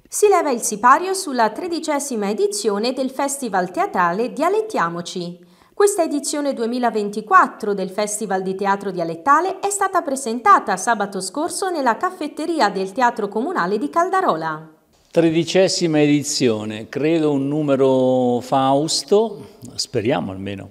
Si leva il sipario sulla 13ª edizione del Festival Teatrale Dialettiamoci. Questa edizione 2024 del Festival di Teatro Dialettale è stata presentata sabato scorso nella caffetteria del Teatro Comunale di Caldarola. 13ª edizione, credo un numero fausto, speriamo almeno.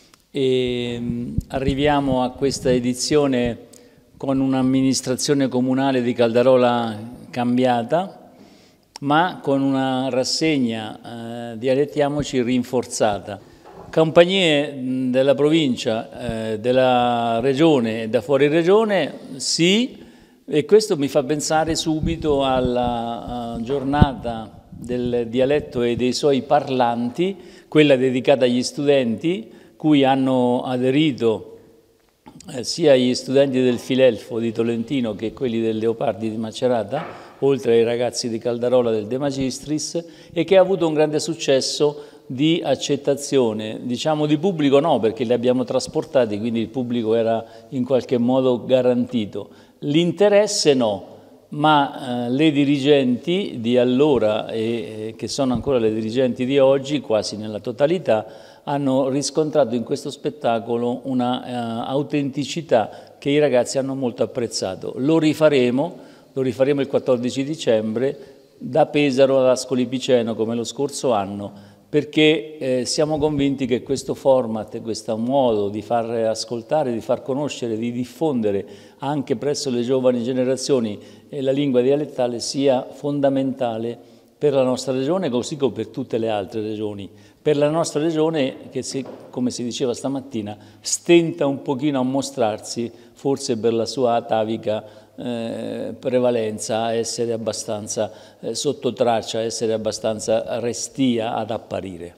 Arriviamo a questa edizione con un'amministrazione comunale di Caldarola cambiata, ma con una rassegna Dialettiamoci rinforzata. Compagnie della provincia, della regione e da fuori regione, sì, e questo mi fa pensare subito alla giornata del dialetto e dei suoi parlanti, quella dedicata agli studenti, cui hanno aderito sia gli studenti del Filelfo di Tolentino che quelli del Leopardi di Macerata, oltre ai ragazzi di Caldarola del De Magistris, e che ha avuto un grande successo di accettazione, diciamo di pubblico no, perché li abbiamo trasportati, quindi il pubblico era in qualche modo garantito. L'interesse no, ma le dirigenti di allora e che sono ancora le dirigenti di oggi, quasi nella totalità, hanno riscontrato in questo spettacolo una autenticità che i ragazzi hanno molto apprezzato. Lo rifaremo il 14 dicembre da Pesaro ad Ascoli Piceno come lo scorso anno, perché siamo convinti che questo format, questo modo di far ascoltare, di far conoscere, di diffondere anche presso le giovani generazioni la lingua dialettale sia fondamentale per la nostra regione, così come per tutte le altre regioni. Per la nostra regione, che come si diceva stamattina, stenta un pochino a mostrarsi, forse per la sua atavica prevalenza, a essere abbastanza sotto traccia, a essere abbastanza restia ad apparire.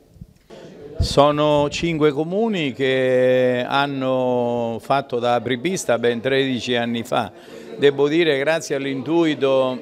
Sono 5 comuni che hanno fatto da apripista ben 13 anni fa. Devo dire, grazie all'intuito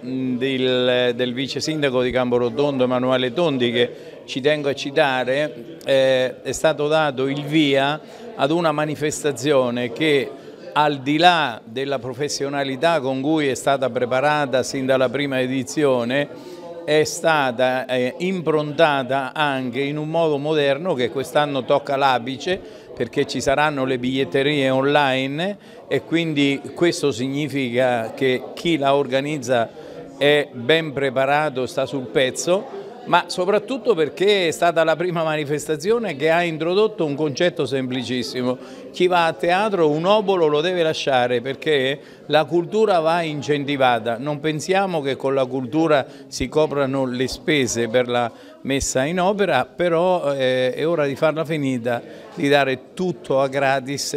del vice sindaco di Camporotondo Emanuele Tondi, che ci tengo a citare, è stato dato il via ad una manifestazione che, al di là della professionalità con cui è stata preparata sin dalla prima edizione, è stata improntata anche in un modo moderno che quest'anno tocca l'apice, perché ci saranno le biglietterie online e quindi questo significa che chi la organizza è ben preparato, sta sul pezzo, ma soprattutto perché è stata la prima manifestazione che ha introdotto un concetto semplicissimo. Chi va a teatro un obolo lo deve lasciare, perché la cultura va incentivata. Non pensiamo che con la cultura si coprano le spese per la messa in opera, però è ora di farla finita, di dare tutto a gratis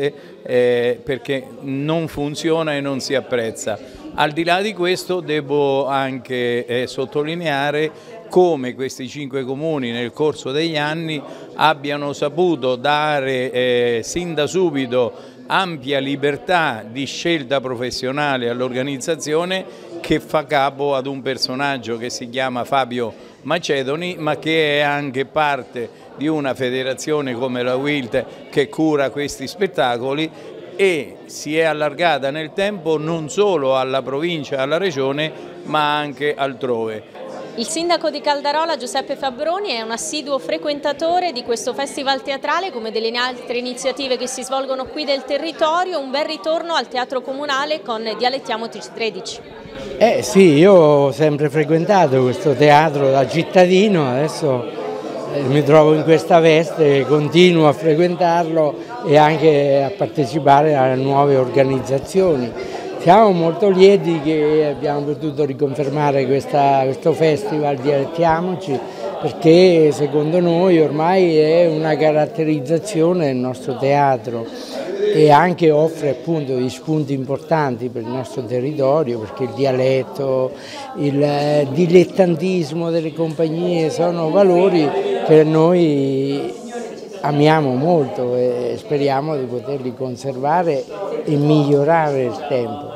perché non funziona e non si apprezza. Al di là di questo devo anche sottolineare come questi 5 comuni nel corso degli anni abbiano saputo dare sin da subito ampia libertà di scelta professionale all'organizzazione, che fa capo ad un personaggio che si chiama Fabio Macedoni, ma che è anche parte di una federazione come la WILT che cura questi spettacoli, e si è allargata nel tempo non solo alla provincia e alla regione, ma anche altrove. Il sindaco di Caldarola, Giuseppe Fabbroni, è un assiduo frequentatore di questo festival teatrale, come delle altre iniziative che si svolgono qui del territorio. Un bel ritorno al Teatro Comunale con Dialettiamoci 13. Sì, io ho sempre frequentato questo teatro da cittadino, adesso mi trovo in questa veste, continuo a frequentarlo e anche a partecipare a nuove organizzazioni. Siamo molto lieti che abbiamo potuto riconfermare questo festival Dialettiamoci, perché secondo noi ormai è una caratterizzazione del nostro teatro e anche offre appunto degli spunti importanti per il nostro territorio, perché il dialetto, il dilettantismo delle compagnie sono valori che noi amiamo molto e speriamo di poterli conservare e migliorare nel tempo.